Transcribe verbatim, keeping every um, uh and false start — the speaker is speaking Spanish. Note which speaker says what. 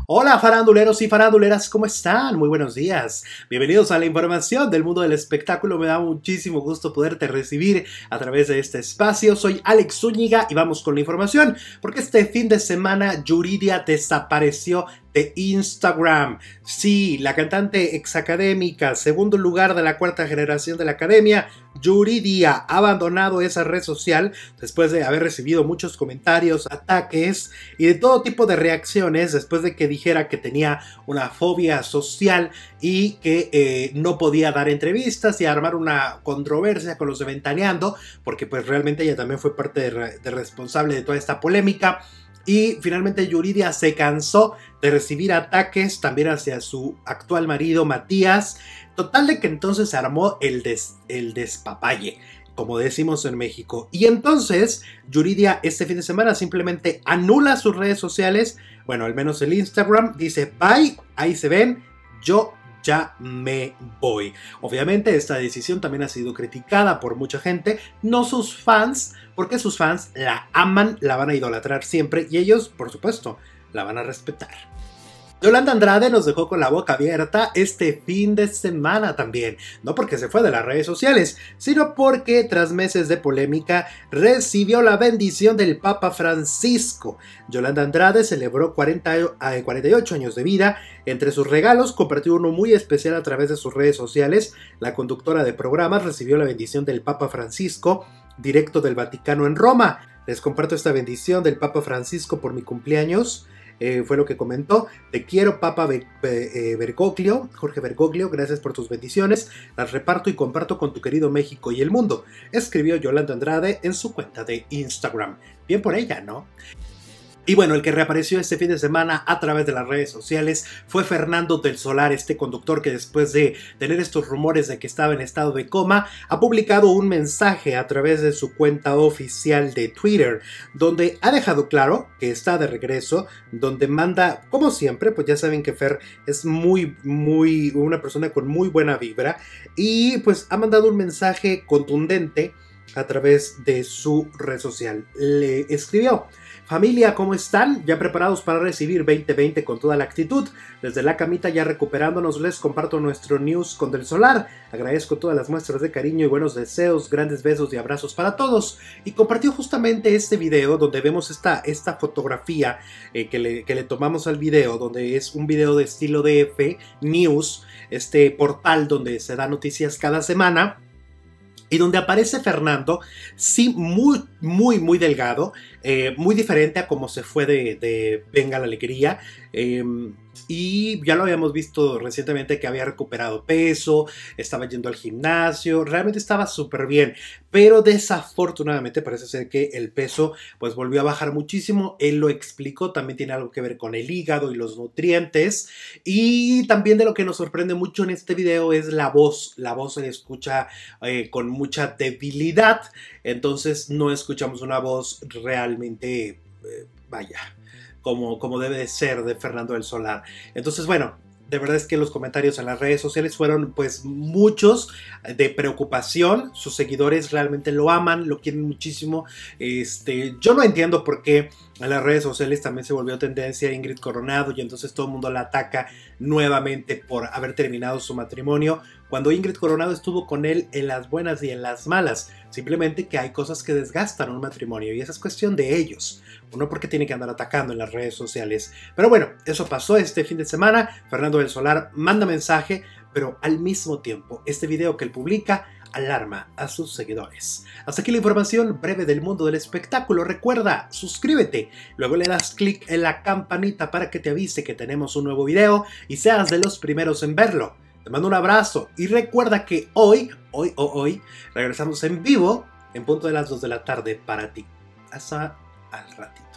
Speaker 1: Hola faranduleros y faranduleras, ¿cómo están? Muy buenos días. Bienvenidos a la información del mundo del espectáculo. Me da muchísimo gusto poderte recibir a través de este espacio. Soy Alex Zúñiga y vamos con la información, porque este fin de semana Yuridia desapareció de Instagram. Sí, la cantante exacadémica, segundo lugar de la cuarta generación de la academia, Yuridia, ha abandonado esa red social después de haber recibido muchos comentarios, ataques y de todo tipo de reacciones después de que dijera que tenía una fobia social y que eh, no podía dar entrevistas y armar una controversia con los de Ventaneando, porque pues realmente ella también fue parte de, re de responsable de toda esta polémica. Y finalmente Yuridia se cansó de recibir ataques también hacia su actual marido Matías. Total de que entonces se armó el, des, el despapalle, como decimos en México. Y entonces Yuridia este fin de semana simplemente anula sus redes sociales. Bueno, al menos el Instagram. Dice bye, ahí se ven, yo ya me voy. Obviamente esta decisión también ha sido criticada por mucha gente, no sus fans, porque sus fans la aman, la van a idolatrar siempre y ellos, por supuesto, la van a respetar. Yolanda Andrade nos dejó con la boca abierta este fin de semana también, no porque se fue de las redes sociales, sino porque tras meses de polémica recibió la bendición del Papa Francisco. Yolanda Andrade celebró cuarenta, cuarenta y ocho años de vida. Entre sus regalos compartió uno muy especial a través de sus redes sociales. La conductora de programas recibió la bendición del Papa Francisco directo del Vaticano en Roma. Les comparto esta bendición del Papa Francisco por mi cumpleaños. Eh, fue lo que comentó. Te quiero, Papa Be Be eh, Bergoglio, Jorge Bergoglio, gracias por tus bendiciones, las reparto y comparto con tu querido México y el mundo, escribió Yolanda Andrade en su cuenta de Instagram. Bien por ella, ¿no? Y bueno, el que reapareció este fin de semana a través de las redes sociales fue Fernando del Solar, este conductor que después de tener estos rumores de que estaba en estado de coma, ha publicado un mensaje a través de su cuenta oficial de Twitter, donde ha dejado claro que está de regreso, donde manda, como siempre, pues ya saben que Fer es muy, muy, una persona con muy buena vibra, y pues ha mandado un mensaje contundente a través de su red social. Le escribió: familia, ¿cómo están? ¿Ya preparados para recibir veinte veinte con toda la actitud? Desde la camita ya recuperándonos les comparto nuestro news con Del Solar. Agradezco todas las muestras de cariño y buenos deseos, grandes besos y abrazos para todos. Y compartió justamente este video donde vemos esta, esta fotografía eh, que, le, que le tomamos al video, donde es un video de estilo D F News, este portal donde se da noticias cada semana. Y donde aparece Fernando, sí, muy, muy, muy delgado, eh, muy diferente a como se fue de, de Venga la Alegría. Eh, y ya lo habíamos visto recientemente que había recuperado peso, estaba yendo al gimnasio, realmente estaba súper bien. Pero desafortunadamente parece ser que el peso pues volvió a bajar muchísimo. Él lo explicó, también tiene algo que ver con el hígado y los nutrientes. Y también de lo que nos sorprende mucho en este video es la voz. La voz se escucha eh, con mucha debilidad, entonces no escuchamos una voz realmente, eh, vaya, como, como debe de ser de Fernando del Solar. Entonces, bueno, de verdad es que los comentarios en las redes sociales fueron pues muchos de preocupación. Sus seguidores realmente lo aman, lo quieren muchísimo. Este, yo no entiendo por qué en las redes sociales también se volvió tendencia a Ingrid Coronado y entonces todo el mundo la ataca nuevamente por haber terminado su matrimonio, cuando Ingrid Coronado estuvo con él en las buenas y en las malas. Simplemente que hay cosas que desgastan un matrimonio y esa es cuestión de ellos. Uno porque tiene que andar atacando en las redes sociales. Pero bueno, eso pasó este fin de semana. Fernando del Solar manda mensaje, pero al mismo tiempo este video que él publica alarma a sus seguidores. Hasta aquí la información breve del mundo del espectáculo. Recuerda, suscríbete, luego le das clic en la campanita para que te avise que tenemos un nuevo video y seas de los primeros en verlo. Te mando un abrazo y recuerda que hoy, hoy o hoy, regresamos en vivo en punto de las dos de la tarde para ti. Hasta al ratito.